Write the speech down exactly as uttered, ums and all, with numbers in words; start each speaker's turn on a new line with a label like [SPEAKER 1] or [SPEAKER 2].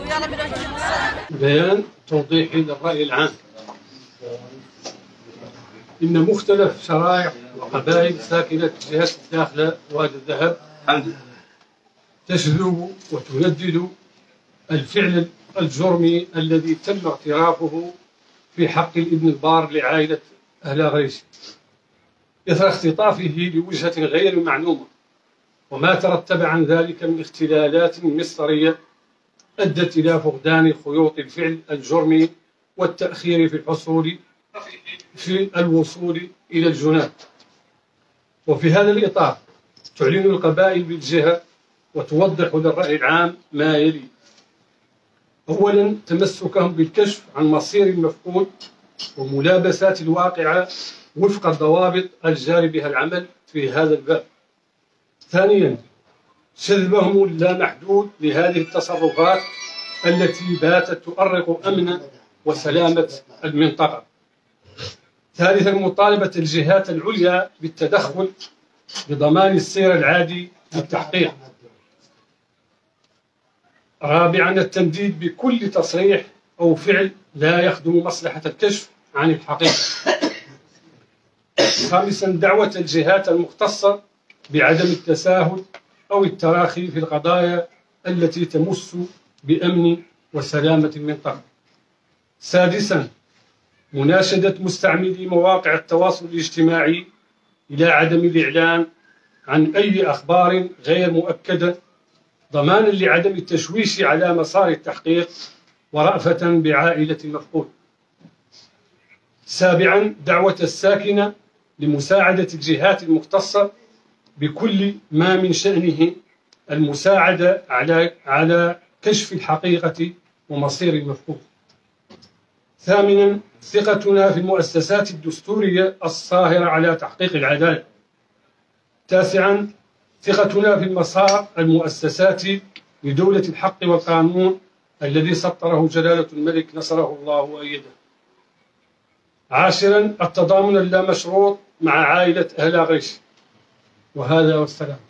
[SPEAKER 1] بيان توضيحي للرأي العام. إن مختلف شرائح وقبائل ساكنة جهة داخل وادي الذهب تجذب وتندد الفعل الجرمي الذي تم اعترافه في حق الابن البار لعائلة أهلا غريش إثر اختطافه لوجهة غير معلومة، وما ترتب عن ذلك من اختلالات مصدرية أدت إلى فقدان خيوط الفعل الجرمي والتأخير في الحصول في الوصول إلى الجنان. وفي هذا الإطار تعلن القبائل بالجهة وتوضح للرأي العام ما يلي: أولا، تمسكهم بالكشف عن مصير المفقود وملابسات الواقعة وفق الضوابط الجاري بها العمل في هذا الباب. ثانيا، جذبهم اللامحدود لهذه التصرفات التي باتت تؤرق أمن وسلامة المنطقة. ثالثا، مطالبة الجهات العليا بالتدخل بضمان السير العادي للتحقيق. رابعا، التنديد بكل تصريح أو فعل لا يخدم مصلحة الكشف عن الحقيقة. خامسا، دعوة الجهات المختصة بعدم التساهل أو التراخي في القضايا التي تمس بأمن وسلامة المنطقة. سادسا، مناشدة مستعملي مواقع التواصل الاجتماعي إلى عدم الإعلان عن أي أخبار غير مؤكدة ضمانا لعدم التشويش على مسار التحقيق ورأفة بعائلة المفقود. سابعا، دعوة الساكنة لمساعدة الجهات المختصة بكل ما من شأنه المساعدة على على كشف الحقيقة ومصير المفقود. ثامنا، ثقتنا في المؤسسات الدستورية الصاهرة على تحقيق العدالة. تاسعا، ثقتنا في المسار المؤسساتي لدولة الحق والقانون الذي سطره جلالة الملك نصره الله وأيده. عاشرا، التضامن اللامشروط مع عائلة أهلا غريش. وهذا والسلام.